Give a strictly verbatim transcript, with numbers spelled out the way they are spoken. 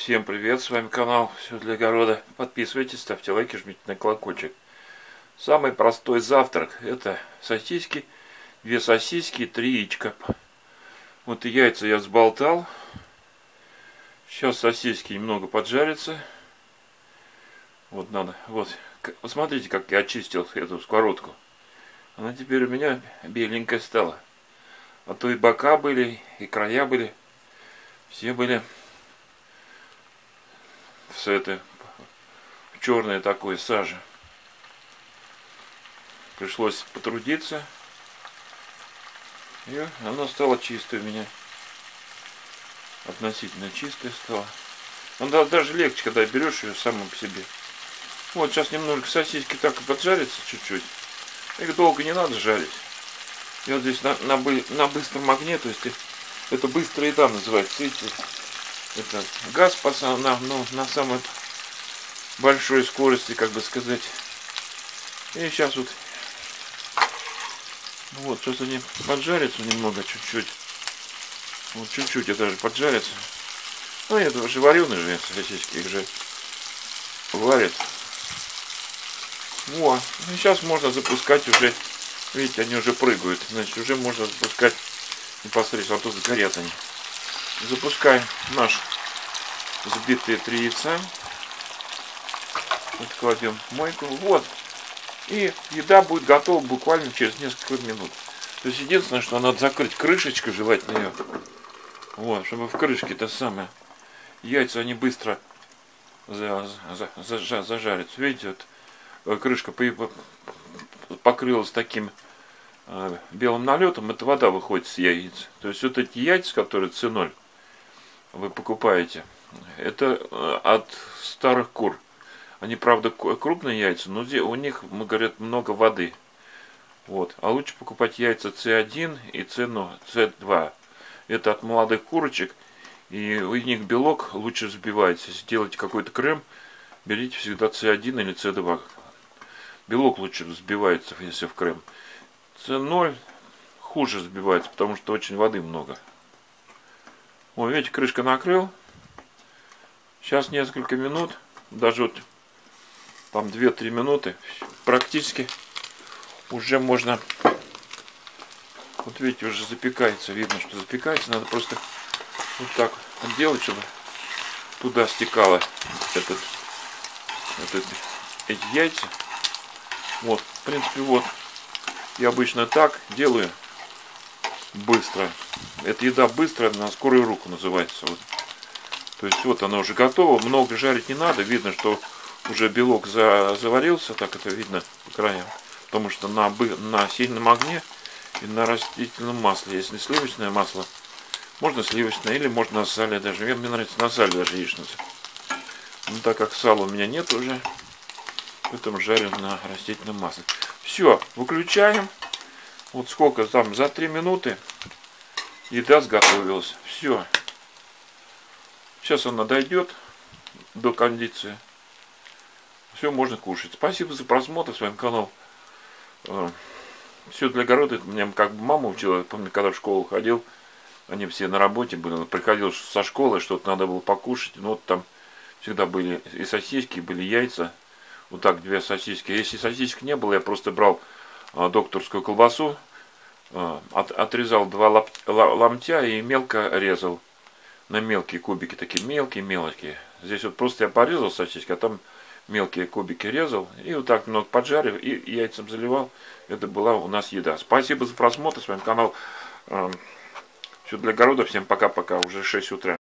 Всем привет, с вами канал Все для огорода. Подписывайтесь, ставьте лайки, жмите на колокольчик. Самый простой завтрак — это сосиски, две сосиски, три яичка. Вот и яйца я взболтал. Сейчас сосиски немного поджарятся. Вот надо, вот, посмотрите, как я очистил эту сковородку. Она теперь у меня беленькая стала. А то и бока были, и края были. Все были все это черное такое сажа. Пришлось потрудиться. И оно стало чистое у меня. Относительно чистое стало. Но даже легче, когда берешь ее саму по себе. Вот сейчас немножко сосиски так и поджарятся чуть-чуть. Их долго не надо жарить. И вот здесь на, на, на быстром огне, то есть это быстрая еда называется. Видите, это газ на, ну, на самой большой скорости, как бы сказать. И сейчас вот вот сейчас они поджарятся немного, чуть-чуть. Вот чуть-чуть это же поджарится. Ну это уже вареные же сосиски, их же варят. Во, ну сейчас можно запускать уже. Видите, они уже прыгают. Значит, уже можно запускать непосредственно, а то сгорят они. Запускаем наш взбитые три яйца. Вот кладем в мойку. Вот. И еда будет готова буквально через несколько минут. То есть единственное, что надо закрыть крышечкой, желательно ее. Вот, чтобы в крышке то самое. Яйца они быстро за, за, за, зажарятся. Видите, вот крышка покрылась таким э, белым налетом, это вода выходит с яиц. То есть вот эти яйца, которые цэ ноль вы покупаете, это э, от старых кур. Они, правда, крупные яйца, но у них, говорят, много воды. Вот. А лучше покупать яйца цэ один и цэ два. Это от молодых курочек, и у них белок лучше взбивается. Если делаете какой-то крем, берите всегда цэ один или цэ два. Белок лучше взбивается, если в крем. цэ ноль хуже взбивается, потому что очень воды много. Вот, видите, крышка накрыл. Сейчас несколько минут, даже вот там две-три минуты, практически уже можно. Вот видите, уже запекается, видно, что запекается. Надо просто вот так делать, чтобы туда стекало этот, этот, эти яйца. Вот, в принципе, вот. Я обычно так делаю быстро. Эта еда быстрая, на скорую руку называется. Вот. То есть вот она уже готова. Много жарить не надо. Видно, что уже белок за, заварился. Так это видно по краям. Потому что на, на сильном огне и на растительном масле. Если сливочное масло, можно сливочное или можно на сале даже. Мне, мне нравится на сале даже яичница. Но так как сала у меня нет уже, поэтому жарим на растительном масле. Все, выключаем. Вот сколько там, за три минуты еда сготовилась. Все. Сейчас она дойдет до кондиции. Все, можно кушать. Спасибо за просмотр. С вами канал Все для огорода. Меня как бы мама учила. Я помню, когда в школу ходил, они все на работе были. Приходил со школы, что-то надо было покушать. Ну вот там всегда были и сосиски, были яйца. Вот так, две сосиски. Если сосисок не было, я просто брал а, докторскую колбасу, а, от, отрезал два лап, ломтя и мелко резал. На мелкие кубики, такие мелкие-мелкие. Здесь вот просто я порезал сосиски, а там мелкие кубики резал. И вот так немного поджарил и яйцем заливал. Это была у нас еда. Спасибо за просмотр. С вами канал э, Все для огорода. Всем пока-пока. Уже шесть утра.